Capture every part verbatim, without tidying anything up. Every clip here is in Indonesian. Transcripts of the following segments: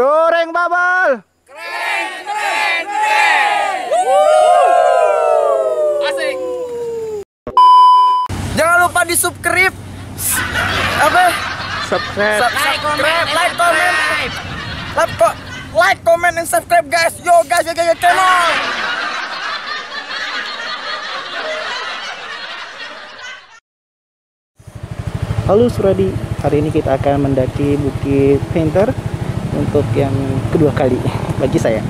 Touring Bubble. Keren, keren, keren. Asik. Jangan lupa di subscribe. Apa? Subscribe. Subscribe, like, comment, like, ko- like, comment, and subscribe, guys. Yo, guys, yo, guys, channel. Halo Suradi, hari ini kita akan mendaki Bukit Painter untuk yang kedua kali bagi saya.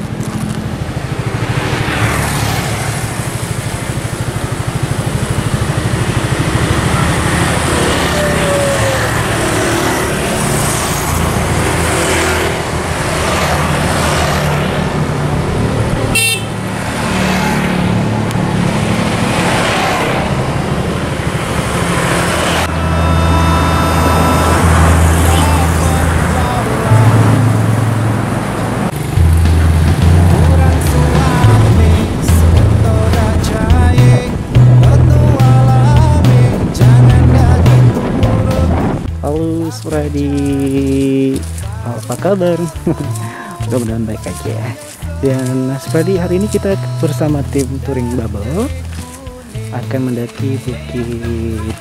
Halo Suradi, apa kabar? Mudah-mudahan baik aja. Dan Suradi, hari ini kita bersama tim Touring Bubble akan mendaki Bukit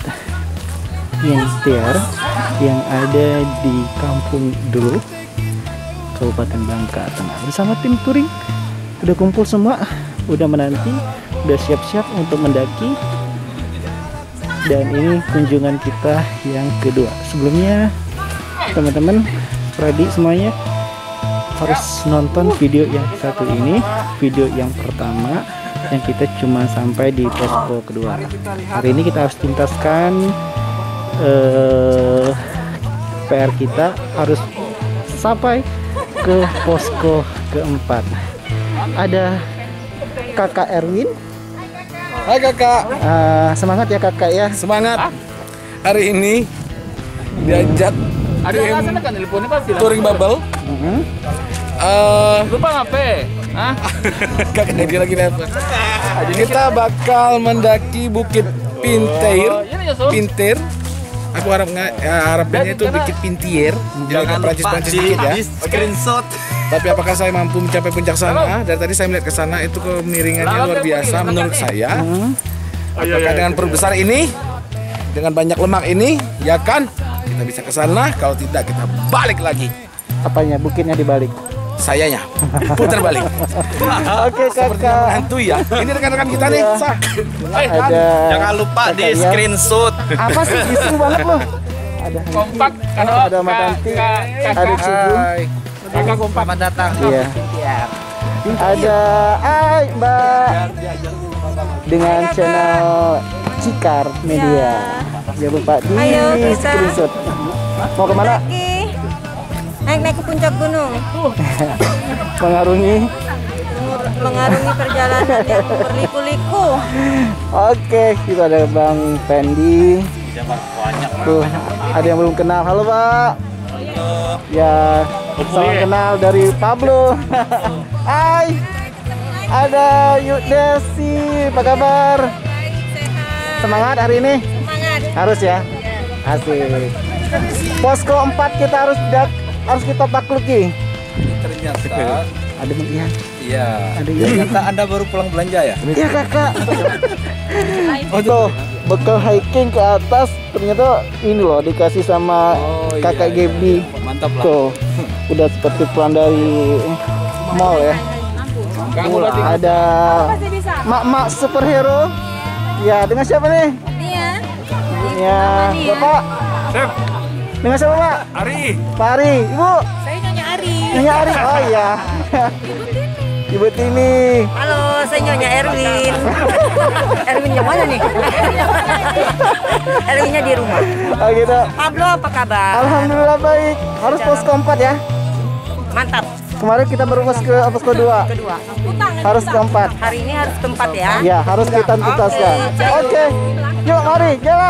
Painter yang ada di Kampung Dulu, Kabupaten Bangka Tengah. Bersama tim touring udah kumpul semua, udah menanti, udah siap-siap untuk mendaki. Dan ini kunjungan kita yang kedua. Sebelumnya teman-teman Pradi semuanya harus nonton video yang satu ini, video yang pertama yang kita cuma sampai di posko kedua. Hari ini kita harus tuntaskan eh, P R kita, harus sampai ke posko keempat. Ada Kakak Erwin. Hai kakak. Uh, semangat ya kakak ya. Semangat. Hari ini diajak tim Touring Bubble. Uh-huh. Uh, Lupa ngapain? Hah? kakak dia lagi nelpon. Kita bakal mendaki Bukit Painter. Pintir. Aku harap ya, harapannya itu Bukit Pintier. Jangan Prancis-Prancis dikit ya. Screenshot. Tapi apakah saya mampu mencapai puncak sana? Dari tadi saya melihat ke sana itu kemiringannya luar biasa menurut saya. Apakah dengan perut besar ini, dengan banyak lemak ini, ya kan? Kita bisa ke sana. Kalau tidak kita balik lagi. Apanya? Bukitnya dibalik. Sayanya putar balik. Oke Seperti kakak. hantu ya. Ini rekan-rekan kita nih. Sah. Ada. Jangan lupa kakak di Ian. screenshot. Apa sih isu banget loh? Ada. Kompak. Oh, ada Matanti. Ada Cibung. Kakak kompak. Selamat datang. Iya. Ada Ai Mbak dengan channel Cikar Media. Jangan lupa di Ayo, kita. screenshot. Mau kemana? Naik-naik ke puncak gunung, Mengarungi. mengarungi perjalanan yang berliku-liku. Oke, kita ada Bang Fendi. Tuh, ada yang belum kenal. Halo Pak. Ya, salam kenal dari Pablo. Hai. Ada Yuk Desi, apa kabar? Semangat hari ini? Semangat. Harus ya. Asik. Posko empat kita harus dak, harus kita takluki. Ternyata Ada Ian. iya. Ada Ian. Ternyata Anda baru pulang belanja ya? Iya kakak. Oh tuh, bekal hiking ke atas ternyata ini loh dikasih sama Oh, kakak iya, Gaby. Mantap lah. Tuh, udah seperti pulang dari mall ya. Kamu berarti Ada mak-mak superhero. Ya, dengan siapa nih? Iya. Ya, Bapak. Chef. Dengan siapa Pak? Ari. Pak Ari. Ibu. Saya Nyonya Ari. Nyonya Ari. Oh iya. Ibu Tini. Halo, saya Nyonya Erwin. Erwin yang mana nih? Erwinnya di rumah. Oh gitu. Pablo, apa kabar? Alhamdulillah baik. Harus posko empat ya. Mantap. Kemarin kita baru pos ke posko dua. Kedua. Harus keempat. Hari ini harus keempat ya. Ya, harus kita tuntaskan. Oke. Yuk, mari jalan.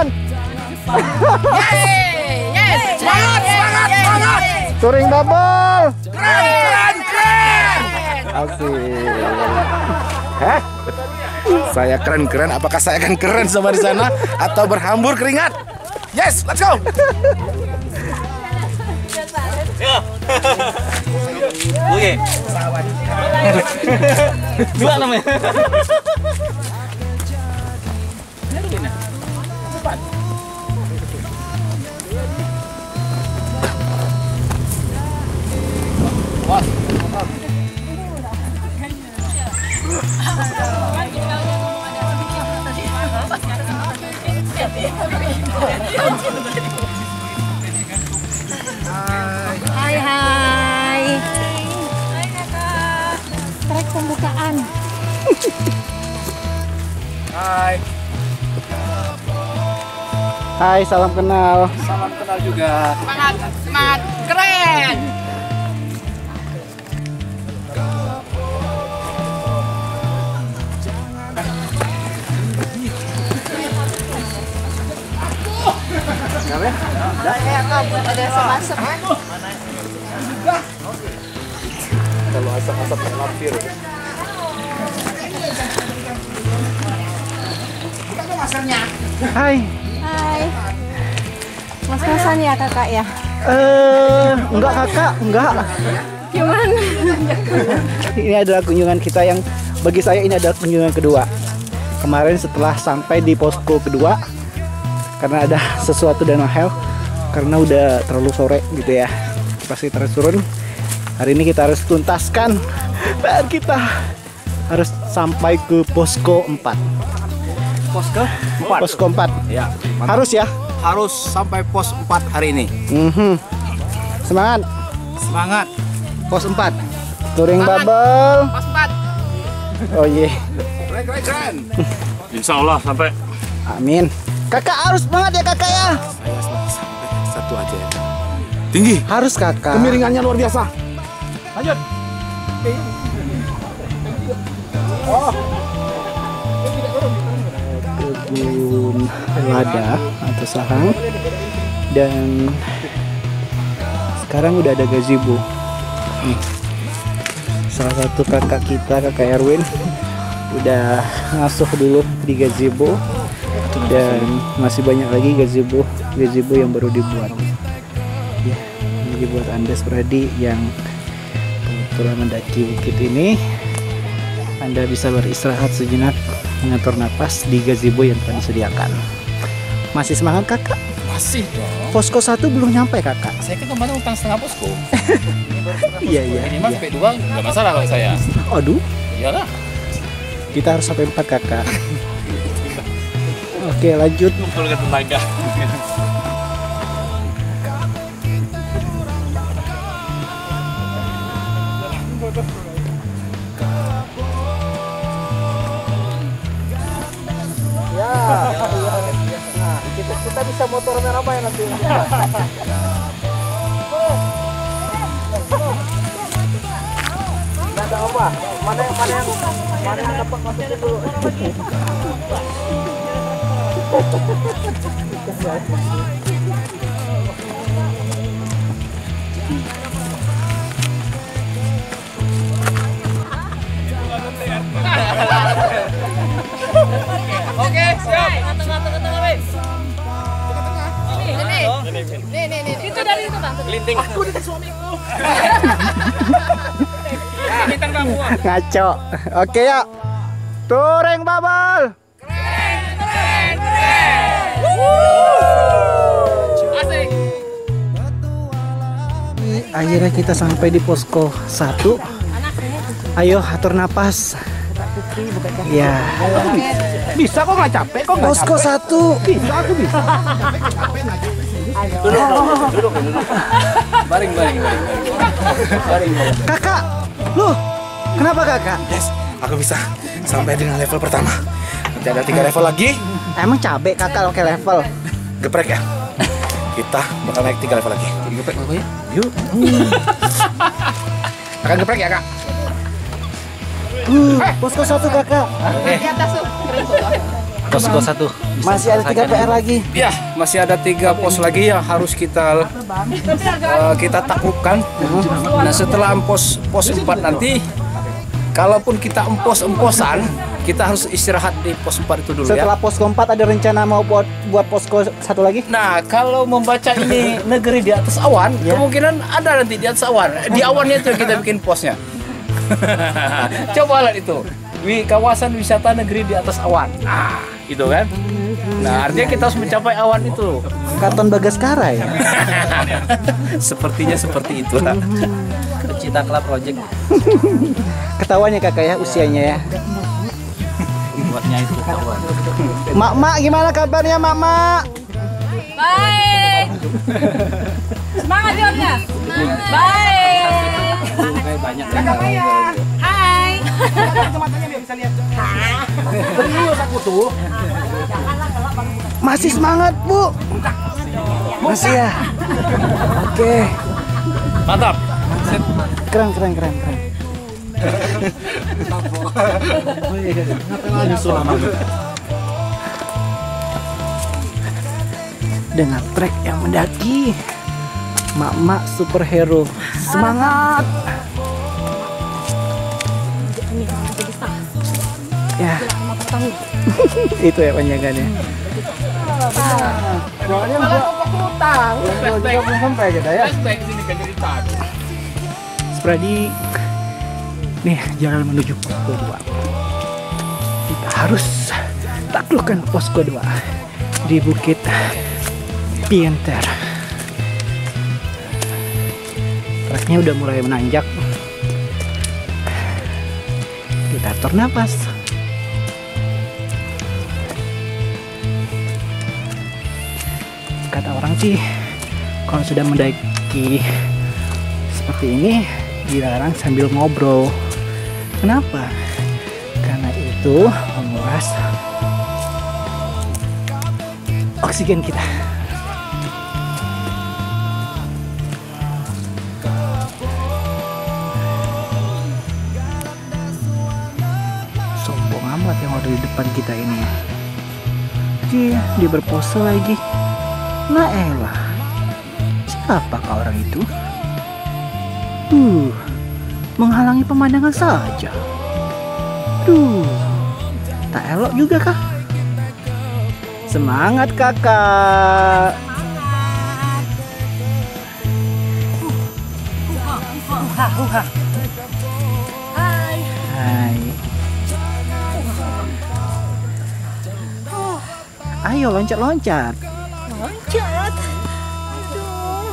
Yes. Semangat, semangat, semangat. Touring Bubble. keren, keren. Asik. Hah? Saya keren-keren. Apakah saya akan keren sama di sana atau berhambur keringat? Yes, let's go. Oke. Dua namanya. Hai hai. Hai kakak. Trek pembukaan. Hai. Hai, salam kenal. Salam kenal juga. Semangat, semangat, keren. Kalau asap-asap terlampir. Hai. Hai. Mas-masan ya kakak ya? Eh, enggak kakak, enggak. Gimana? Ini adalah kunjungan kita yang bagi saya ini adalah kunjungan kedua. Kemarin setelah sampai di posko kedua, karena ada sesuatu dan hal, karena udah terlalu sore gitu ya, pasti terus turun. Hari ini kita harus tuntaskan P R kita, harus sampai ke posko empat. Posko empat. Posko empat. Ya, Harus ya. harus sampai pos empat hari ini. Mhm. Semangat. Semangat. Pos empat. Touring bubble. Pos empat. Oh iya. Keren, keren, keren. Insya Allah sampai. Amin. Kakak harus semangat ya kakak ya. Saya sampai satu aja ya. Tinggi. Harus kakak. Kemiringannya luar biasa. Lanjut. Kebun lada atau sarang, dan sekarang udah ada gazebo. Nih, salah satu kakak kita, kakak Erwin, udah ngasuh dulu di gazebo, dan masih banyak lagi gazebo gazebo yang baru dibuat. Ya, ini dibuat Andes Pradi yang kebetulan mendaki bukit ini. Anda bisa beristirahat sejenak, mengatur napas di gazebo yang telah disediakan. Masih semangat kakak? Masih dong. Posko satu belum nyampe kakak. Saya kan kemarin utang setengah posko. Iya iya. Minimal sampai dua nggak masalah kalau saya. Aduh, Iyalah. kita harus sampai empat kakak. Oke lanjut. Kumpulkan tenaga. Ya, nah, kita, kita bisa motor merah ya nanti. Ada apa? Mana yang mana yang mana yang dapat masukin dulu. Oke, siap. Itu dari itu bang. Linting. Aku dengan suamiku. Bintang kamu. Ngaco. Oke ya. Touring bubble. Asik. Akhirnya kita sampai di posko satu. Ayo atur napas. Ya. Bisa kok nggak capek kok nggak Posko satu. bisa aku bisa. Duduk, duduk, duduk, duduk. Baring, baring, baring. Baring, baring. Kakak, loh, kenapa kakak? Yes, aku bisa sampai dengan level pertama. Nanti ada tiga level lagi. Emang cabe kakak oke level. Geprek ya. Kita bakal naik tiga level lagi. Jadi geprek apa ya? Yuk. Akan geprek ya kak. Uh, posko satu kakak. Posko satu. Masih ada tiga P R lagi. Ya, masih ada tiga pos lagi yang harus kita uh, kita taklukkan. Nah, setelah pos pos empat nanti, kalaupun kita empos-emposan, kita harus istirahat di pos empat itu dulu. Setelah ya. posko empat ada rencana mau buat buat posko satu lagi? Nah, kalau membaca ini negeri di atas awan, Ya. kemungkinan ada nanti di atas awan. Di awannya itu kita bikin posnya. Coba lihat itu. Wi kawasan wisata negeri di atas awan. Nah, gitu kan? Nah, artinya kita harus mencapai awan itu. Katon Bagaskara ya? Sepertinya seperti itu. Cita Club Project. Ketahuan ya kakak ya usianya ya. Buatnya itu kawan. Mak-mak gimana kabarnya mak-mak? Baik. Semangat jawabnya. Baik. Banyak Hai. Masih semangat bu? Masih ya? Oke. Mantap. Keren keren keren keren. Dengan trek yang mendaki, mak-mak superhero semangat. Ya, itu ya panjangannya. Soalnya belum sampai kita ya. Spradi, nih jalan menuju posko dua. Kita harus taklukkan posko dua di Bukit Pinter. Treknya udah mulai menanjak. Kita atur nafas. Kata orang sih, kalau sudah mendaki seperti ini dilarang sambil ngobrol. Kenapa? Karena itu menguras oksigen kita. Sombong amat yang ada di depan kita ini. Dia, dia berpose lagi. Nah elah, siapakah orang itu? Uh, menghalangi pemandangan saja. Duh, tak elok juga kah? Semangat kakak. Hai. Hai. Ayo loncat-loncat. Loncat. Aduh.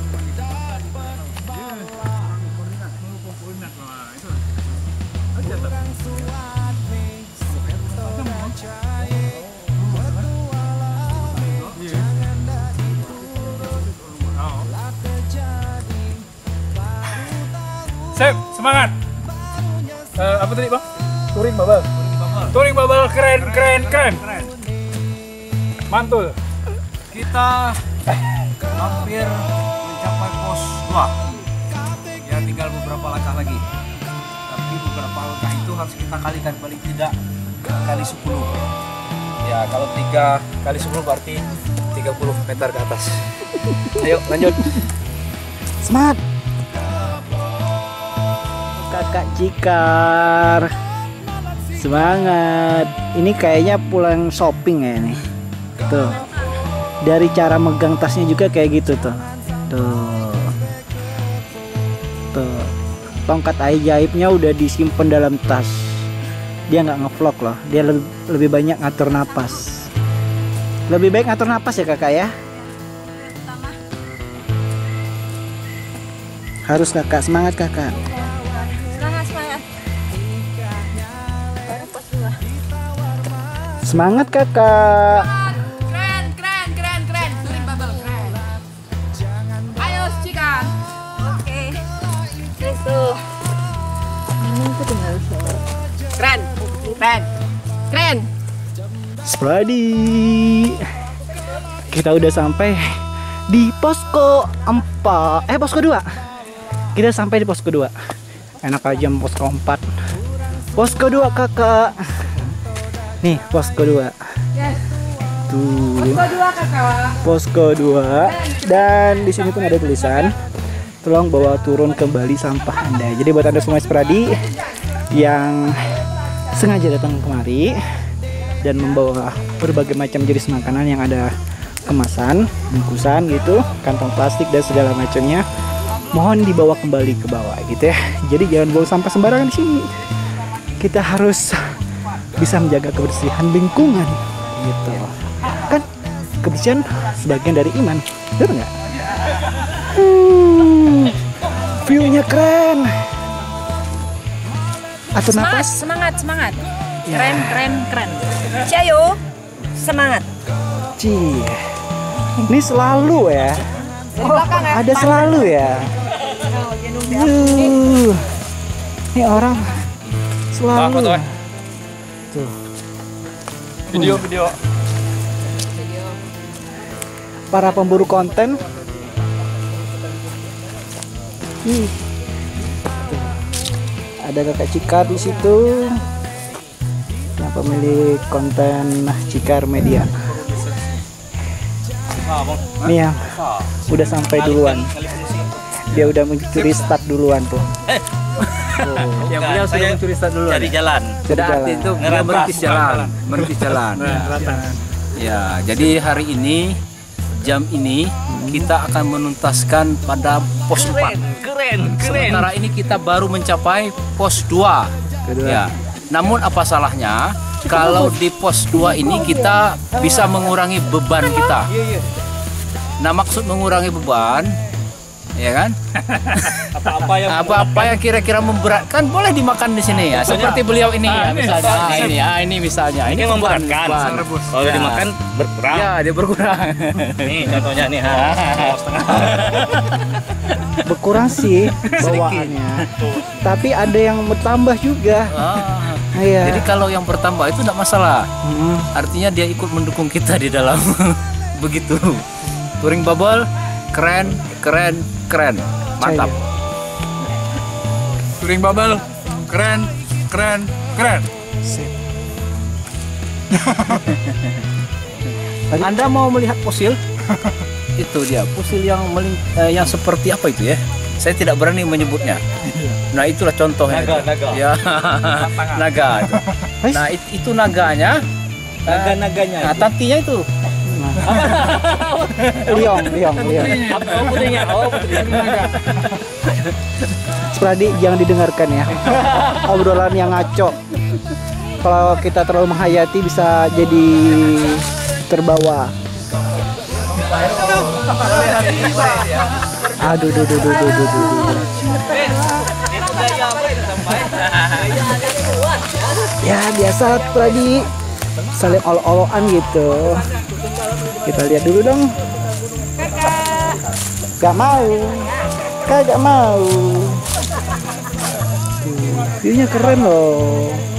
Sip, semangat. Eh, apa tadi bang? Touring bubble. Touring bubble keren, keren, keren. Mantul. Kita hampir mencapai pos dua. Ya tinggal beberapa langkah lagi. Tapi beberapa langkah itu harus kita kalikan paling tidak kali sepuluh. Ya kalau tiga kali sepuluh berarti tiga puluh meter ke atas. Ayo lanjut. Semangat. Kakak Cikar. Semangat. Ini kayaknya pulang shopping ya nih. Tuh. Dari cara megang tasnya juga kayak gitu tuh. Tuh. Tuh. Tongkat ajaibnya udah disimpan dalam tas. Dia nggak ngevlog loh. Dia lebih, lebih banyak ngatur napas. Lebih baik ngatur napas ya kakak ya. Harus kakak, semangat kakak. Semangat, semangat. Baru pos dua. Semangat kakak. Keren, keren, keren, keren. Touring bubble, keren. Ayo, Cika. Oke. Itu. Ini tuh tinggal keren, keren, keren. Spradi. Kita udah sampai di posko empat. Eh posko dua. Kita sampai di posko dua. Enak aja posko empat. Posko dua kakak. Nih posko dua. Yes. Tuh. Posko dua kakak. Posko dua. Dan di sini pun ada tulisan, tolong bawa turun kembali sampah Anda. Jadi buat Anda semua Spradi yang sengaja datang kemari dan membawa berbagai macam jenis makanan yang ada kemasan, bungkusan gitu, kantong plastik dan segala macamnya. Mohon dibawa kembali ke bawah gitu ya. Jadi jangan buang sampah sembarangan di sini. Kita harus bisa menjaga kebersihan lingkungan gitu. Kan kebersihan sebagian dari iman, benar nggak? Hmm, view-nya keren. Atau Semangat, napas? semangat, semangat. Keren, keren, keren. Cayo, semangat. Cih, ini selalu ya. Ada selalu ya. Yuh, ini orang selalu. Tuh. Video, video. Para pemburu konten. Ih. Tuh. Ada kakak Cikar di situ. Nah, pemilik konten Cikar Media. Ini yang udah sampai duluan. Dia udah mencuri start duluan tuh. Oh, Yang punya sudah mencuri start dulu. Cari jalan. Cari jalan. Itu dia merintis jalan, merintis jalan. Ya, jadi hari ini jam ini kita akan menuntaskan pada pos empat. Keren, keren. Sementara ini kita baru mencapai pos dua. Ya. Namun apa salahnya kalau di pos dua ini kita bisa mengurangi beban kita. Nah, maksud mengurangi beban, ya kan? Apa-apa yang apa-apa yang kira-kira memberatkan boleh dimakan di sini ya. Seperti beliau ini ya, misalnya. Ah, ini ya, ini misalnya. Ini memberatkan. Kalau Ya. dimakan berkurang. Ya, dia berkurang. Nih contohnya nih. Ha. Berkurang sih bawaannya. Tapi ada yang bertambah juga. Ah. Iya. Jadi kalau yang bertambah itu tidak masalah. Mm-mm. Artinya dia ikut mendukung kita di dalam begitu. Touring bubble keren, keren, keren. Mantap. Touring bubble, keren, keren, keren. Sip. Anda mau melihat fosil? Itu dia, fosil yang meling, eh, yang seperti apa itu ya? Saya tidak berani menyebutnya. Nah, itulah contohnya. Naga, itu. naga. Ya, naga. Itu. Nah, it, itu naganya. Naga-naganya. Nah, tantinya itu. Liong, liong, liong. Oh, putrinya. Oh, putrinya. Spradi jangan didengarkan ya. Obrolan yang ngaco. Kalau kita terlalu menghayati bisa jadi terbawa. Aduh, duh, duh, duh, duh, duh, duh. Ya biasa Spradi saling olo-oloan gitu. Kita lihat dulu dong. Gak mau. Kagak mau. Tuh, view-nya keren loh.